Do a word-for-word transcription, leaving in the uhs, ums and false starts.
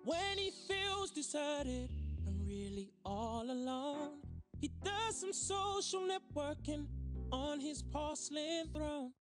When he feels deserted and really all alone, he does some social networking on his porcelain throne.